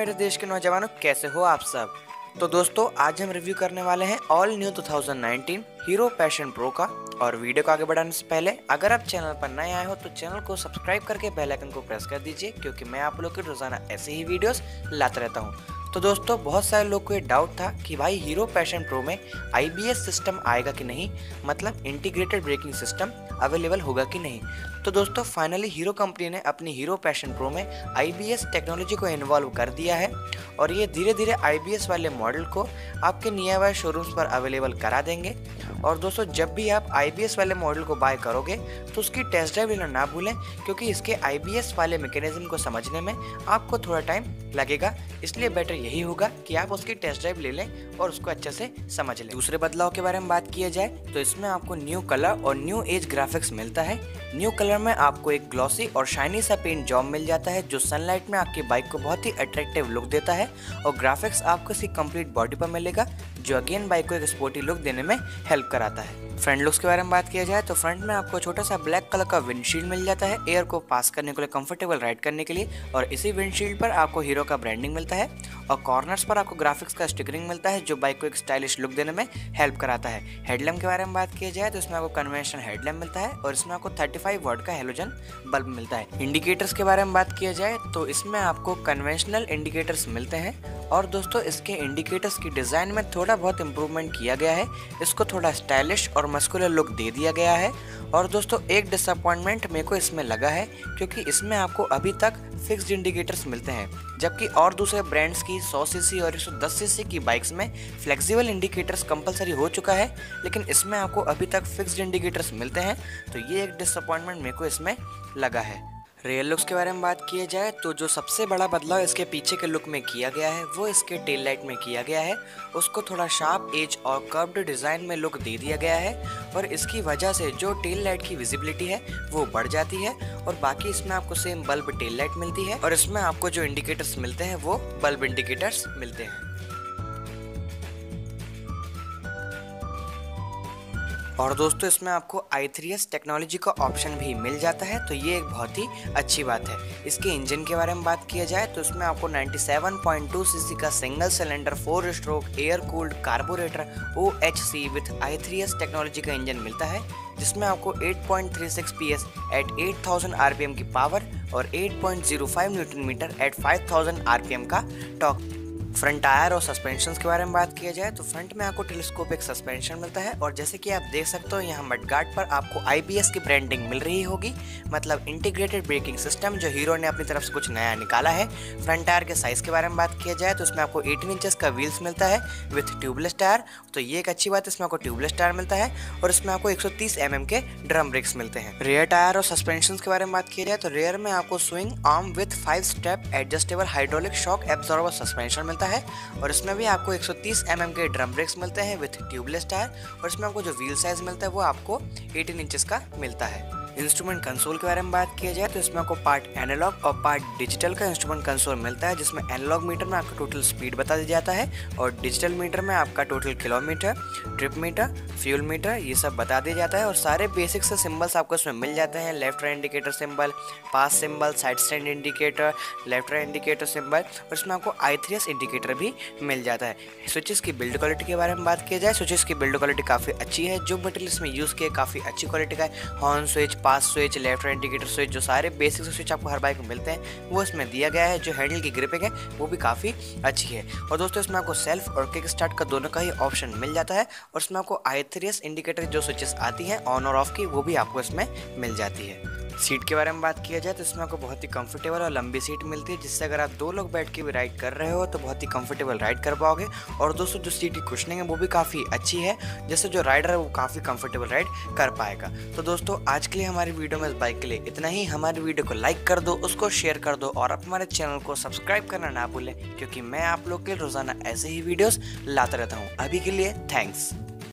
मेरे देश के नौजवानों, कैसे हो आप सब। तो दोस्तों आज हम रिव्यू करने वाले हैं all new 2019 Hero Passion Pro का। और वीडियो को आगे बढ़ाने से पहले अगर आप चैनल पर नए आए हो तो चैनल को सब्सक्राइब करके बेल आइकन को प्रेस कर दीजिए, क्योंकि मैं आप लोग के रोजाना ऐसे ही वीडियोस लाता रहता हूँ। तो दोस्तों बहुत सारे लोग को ये डाउट था कि भाई हीरो पैशन प्रो में IBS सिस्टम आएगा कि नहीं, मतलब इंटीग्रेटेड ब्रेकिंग सिस्टम अवेलेबल होगा कि नहीं। तो दोस्तों फाइनली हीरो कंपनी ने अपनी हीरो पैशन प्रो में IBS टेक्नोलॉजी को इन्वॉल्व कर दिया है और ये धीरे धीरे IBS वाले मॉडल को आपके नियर बाय शोरूम्स पर अवेलेबल करा देंगे। और दोस्तों जब भी आप IBS वाले मॉडल को बाय करोगे तो उसकी टेस्ट ड्राइव लेना ना भूलें, क्योंकि इसके IBS वाले मैकेनिज्म को समझने में आपको थोड़ा टाइम लगेगा। इसलिए बेटर यही होगा कि आप उसकी टेस्ट ड्राइव ले लें और उसको अच्छे से समझ लें। दूसरे बदलाव के बारे में बात किया जाए तो इसमें आपको न्यू कलर और न्यू एज ग्राफिक्स मिलता है। न्यू कलर में आपको एक ग्लॉसी और शाइनी सा पेंट जॉब मिल जाता है, जो सनलाइट में आपकी बाइक को बहुत ही अट्रैक्टिव लुक देता है। और ग्राफिक्स आपको इसकी कंप्लीट बॉडी पर मिलेगा, जो अगेन बाइक को एक स्पोर्टी लुक देने में हेल्प कराता है। फ्रंट लुक्स के बारे में बात किया जाए तो फ्रंट में आपको छोटा सा ब्लैक कलर का विंडशील्ड मिल जाता है, एयर को पास करने के लिए, कंफर्टेबल राइड करने के लिए। और इसी विंडशील्ड पर आपको हीरो का ब्रांडिंग मिलता है और कॉर्नर्स पर आपको ग्राफिक्स का स्टिकरिंग मिलता है, जो बाइक को एक स्टाइलिश लुक देने में हेल्प कराता है। हेडलैम्प के बारे में बात किया जाए तो इसमें आपको कन्वेंशनल हेडलैम्प मिलता है और इसमें आपको 35 वाट का हेलोजन बल्ब मिलता है। इंडिकेटर्स के बारे में बात किया जाए तो इसमें आपको कन्वेंशनल इंडिकेटर्स मिलते हैं और दोस्तों इसके इंडिकेटर्स की डिज़ाइन में थोड़ा बहुत इंप्रूवमेंट किया गया है, इसको थोड़ा स्टाइलिश और मस्कुलर लुक दे दिया गया है। और दोस्तों एक डिसअपॉइंटमेंट मेरे को इसमें लगा है, क्योंकि इसमें आपको अभी तक फिक्स्ड इंडिकेटर्स मिलते हैं, जबकि और दूसरे ब्रांड्स की 100 सीसी और 110 सीसी की बाइक्स में फ्लेक्सिबल इंडिकेटर्स कंपलसरी हो चुका है, लेकिन इसमें आपको अभी तक फिक्स्ड इंडिकेटर्स मिलते हैं। तो ये एक डिसअपॉइंटमेंट मेरे को इसमें लगा है। रियर लुक्स के बारे में बात किया जाए तो जो सबसे बड़ा बदलाव इसके पीछे के लुक में किया गया है वो इसके टेल लाइट में किया गया है। उसको थोड़ा शार्प एज और कर्व्ड डिज़ाइन में लुक दे दिया गया है और इसकी वजह से जो टेल लाइट की विजिबिलिटी है वो बढ़ जाती है। और बाकी इसमें आपको सेम बल्ब टेल लाइट मिलती है और इसमें आपको जो इंडिकेटर्स मिलते हैं वो बल्ब इंडिकेटर्स मिलते हैं। और दोस्तों इसमें आपको i3s टेक्नोलॉजी का ऑप्शन भी मिल जाता है, तो ये एक बहुत ही अच्छी बात है। इसके इंजन के बारे में बात किया जाए तो इसमें आपको 97.2 सीसी का single cylinder 4 stroke air cooled carburettor OHC with i3s technology का इंजन मिलता है, जिसमें आपको 8.36 PS एट 8000 RPM की पावर और 8.05 न्यूटन मीटर एट 5000 RPM का टॉर्क। फ्रंट टायर और सस्पेंशन के बारे में बात किया जाए तो फ्रंट में आपको टेलीस्कोपिक सस्पेंशन मिलता है और जैसे कि आप देख सकते हो यहाँ मडगार्ड पर आपको IBS की ब्रांडिंग मिल रही होगी, मतलब इंटीग्रेटेड ब्रेकिंग सिस्टम, जो हीरो ने अपनी तरफ से कुछ नया निकाला है। फ्रंट टायर के साइज़ के बारे में बात किया जाए तो इसमें आपको 18 इंचेस का व्हील्स मिलता है विथ ट्यूबलेस टायर, तो ये एक अच्छी बात है, इसमें आपको ट्यूबलेस टायर मिलता है और इसमें आपको 130 mm के ड्रम ब्रेक्स मिलते हैं। रेयर टायर और सस्पेंशन के बारे में बात किया जाए तो रेयर में आपको swing arm with 5 step adjustable hydraulic shock absorber suspension मिलता है और इसमें भी आपको 130 mm के ड्रम ब्रेक्स मिलते हैं विथ ट्यूबलेस टायर और इसमें आपको जो व्हील साइज मिलता है वो आपको 18 इंचेस का मिलता है। इंस्ट्रूमेंट कंसोल के बारे में बात किया जाए तो इसमें आपको पार्ट एनालॉग और पार्ट डिजिटल का इंस्ट्रूमेंट कंसोल मिलता है, जिसमें एनालॉग मीटर में आपका टोटल स्पीड बता दिया जाता है और डिजिटल मीटर में आपका total kilometre, trip meter, fuel meter, ये सब बता दिया जाता है। और सारे बेसिक से सिंबल्स आपको इसमें मिल जाते हैं, left right indicator symbol, pass symbol, side stand indicator, left right indicator symbol और इसमें आपको i3s इंडिकेटर भी मिल जाता है। स्विचेस की बिल्ड क्वालिटी के बारे में बात किया जाए, स्विचेस की बिल्ड क्वालिटी काफ़ी अच्छी है, जो मटेरियल इसमें यूज़ किया काफ़ी अच्छी क्वालिटी का है। Horn switch, pass switch, left right indicator switch, जो सारे बेसिक स्विच आपको हर बाइक में मिलते हैं वो इसमें दिया गया है। जो हैंडल की ग्रिपिंग है वो भी काफ़ी अच्छी है। और दोस्तों इसमें आपको सेल्फ और किक स्टार्ट का दोनों का ही ऑप्शन मिल जाता है और इसमें आपको i3s इंडिकेटर जो स्विचेस आती हैं ऑन और ऑफ की वो भी आपको इसमें मिल जाती है। सीट के बारे में बात किया जाए तो इसमें आपको बहुत ही कंफर्टेबल और लंबी सीट मिलती है, जिससे अगर आप 2 लोग बैठ के भी राइड कर रहे हो तो बहुत ही कंफर्टेबल राइड कर पाओगे। और दोस्तों जो सीट की कुशनिंग है वो भी काफ़ी अच्छी है, जिससे जो राइडर है वो काफ़ी कंफर्टेबल राइड कर पाएगा। तो दोस्तों आज के लिए हमारी वीडियो में इस बाइक के लिए इतना ही। हमारी वीडियो को लाइक कर दो, उसको शेयर कर दो और हमारे चैनल को सब्सक्राइब करना ना भूलें, क्योंकि मैं आप लोग के रोज़ाना ऐसे ही वीडियोज़ लाता रहता हूँ। अभी के लिए थैंक्स।